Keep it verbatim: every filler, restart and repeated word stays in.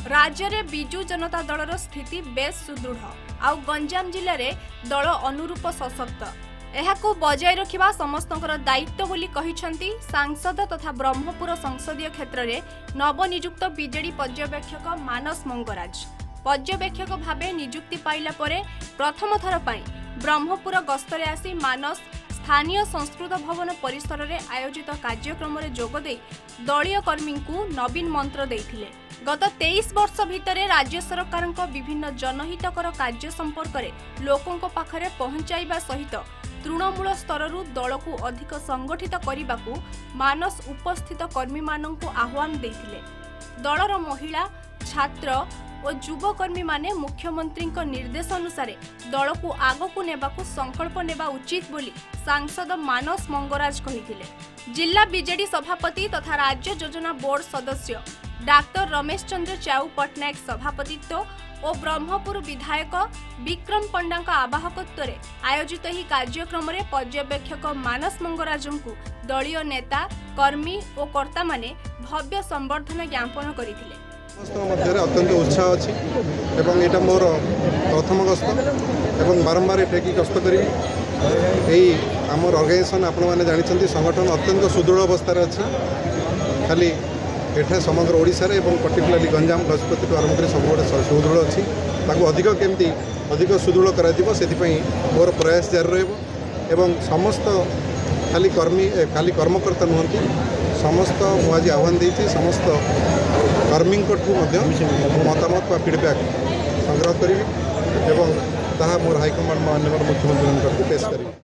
राज्य में बिजु जनता दलर स्थिति बेस सुदृढ़ आउ गंजाम जिले में दल अनुरूप सशक्त एहाकू बजाय रखिबा समस्तଙ୍କର दायित्व बोली कहिसंती सांसद तथा ब्रह्मपुर संसदीय क्षेत्र में नवनियुक्त बीजेडी पर्यवेक्षक मानस मंगराज पर्यवेक्षक भावे नियुक्ति पाइला परे प्रथम थर पई ब्रह्मपुर गस्तरे आसी मानस स्थानीय संस्कृत भवन परिसर में आयोजित कार्यक्रम में जोगदे दलीय कर्मी को नवीन मंत्र देथिले। गत तेईस वर्ष भितर राज्य सरकार विभिन्न जनहितकर कार्य संपर्क में लोकों पाखरे पहुंचाइबा सहित तृणमूल स्तर दल को अधिक संगठित करने को मानस उपस्थित कर्मी मानक आह्वान देथिले। दलर महिला छात्र और युवकर्मी माने मुख्यमंत्री निर्देश अनुसार दल को आगकू नेबाकू संकल्प नेबा उचित बोली सांसद मानस मंगराज कहिथिले। जिला बीजेडी सभापति तथा राज्य योजना बोर्ड सदस्य डाक्टर रमेश चंद्र चाउ पटनायक सभापतित्व और ब्रह्मपुर विधायक विक्रम पंडा आवाहकत्व में आयोजित ही कार्यक्रम में पर्यवेक्षक मानस मंगराज को दलीय नेता कर्मी और कर्ता माने भव्य संबर्धना ज्ञापन करथिले। अत्यंत उत्साह अच्छी एवं यहाँ मोर प्रथम गस्त एवं बारंबार एठी गस्त करी आमर अर्गानाइजेसन आपण मैंने जानते संगठन अत्यंत सुदृढ़ अवस्था अच्छी खाली एठे समग्र ओडिशा रे एवं पर्टिकुलरली गंजाम गजपति ठू आरंभ कर सब सुदृढ़ अच्छी ताकू अधिक केमती अधिक सुदृढ़ कर मोर प्रयास जारी रही समस्त खाली कर्मी खाली कर्मकर्ता नुहति समस्त मुझे आह्वान देती समस्त कर्मी मतामत व फीडबैक संग्रह करी एवं ताहा मोर हाईकमांड माननीय मुख्यमंत्री पेश करी।